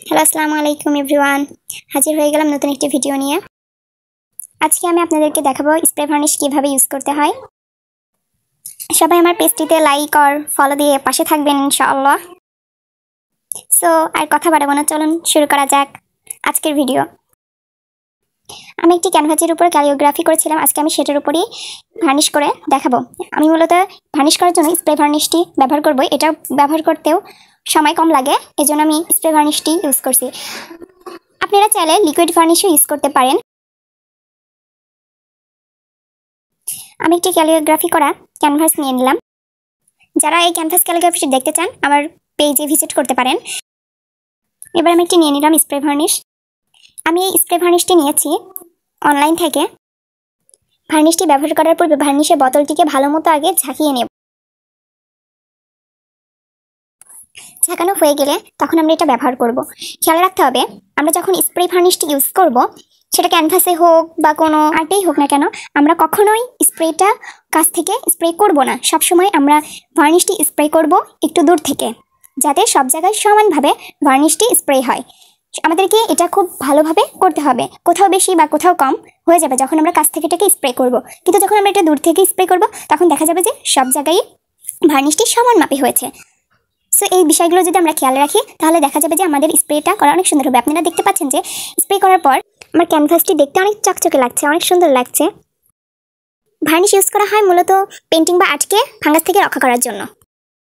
Hello আসসালামু আলাইকুম everyone. হাজির হয়ে গেলাম নতুন একটি ভিডিও নিয়ে। আজকে আমি আপনাদেরকে দেখাবো স্প্রে ভার্নিশ কিভাবে ইউজ করতে হয়। সবাই আমার পেজটিতে লাইক আর ফলো দিয়ে পাশে থাকবেন ইনশাআল্লাহ। সো আর কথা বাড়াবো না, চলুন শুরু করা যাক আজকের ভিডিও। আমি একটি ক্যানভাসের উপর ক্যালিওগ্রাফি করেছিলাম, আজকে আমি সেটার উপরই ভার্নিশ করে দেখাবো। আমি মূলত ভার্নিশ করার জন্য স্প্রে ভার্নিশটি ব্যবহার করব। এটা ব্যবহার করতেও সময় কম লাগে, এজন্য আমি স্প্রে ভার্নিশটি ইউজ করছি। আপনারা চাইলে লিকুইড ভার্নিশও ইউজ করতে পারেন। আমি একটি ক্যালিওগ্রাফি করা ক্যানভাস নিয়ে নিলাম। যারা এই ক্যানভাস ক্যালিওগ্রাফিটি দেখতে চান আমার পেজে ভিজিট করতে পারেন। এবার আমি একটি নিয়ে নিলাম স্প্রে ভার্নিশ। আমি এই স্প্রে ভার্নিশটি নিয়েছি অনলাইন থেকে। ভার্নিশটি ব্যবহার করার পূর্বে ভার্নিশের বোতলটিকে ভালো মতো আগে ঝাঁকিয়ে নেব। ঝাঁকানো হয়ে গেলে তখন আমরা এটা ব্যবহার করব। খেয়াল রাখতে হবে, আমরা যখন স্প্রে ভার্নিশটি ইউজ করব, সেটা ক্যানভাসে হোক বা কোনো আর্টেই হোক না কেন, আমরা কখনোই স্প্রেটা কাছ থেকে স্প্রে করব না। সবসময় আমরা ভার্নিশটি স্প্রে করব একটু দূর থেকে, যাতে সব জায়গায় সমানভাবে ভার্নিশটি স্প্রে হয়। আমাদেরকে এটা খুব ভালোভাবে করতে হবে। কোথাও বেশি বা কোথাও কম হয়ে যাবে যখন আমরা কাছ থেকে এটাকে স্প্রে করব, কিন্তু যখন আমরা এটা দূর থেকে স্প্রে করব তখন দেখা যাবে যে সব জায়গায় ভার্নিশটি সমান মাপে হয়েছে। সো এই বিষয়গুলো যদি আমরা খেয়াল রাখি তাহলে দেখা যাবে যে আমাদের স্প্রেটা করা অনেক সুন্দর হবে। আপনারা দেখতে পাচ্ছেন যে স্প্রে করার পর আমার ক্যানভাসটি দেখতে অনেক চকচকে লাগছে, অনেক সুন্দর লাগছে। ভার্নিশ ইউজ করা হয় মূলত পেন্টিং বা আর্টকে ফাঙ্গাস থেকে রক্ষা করার জন্য।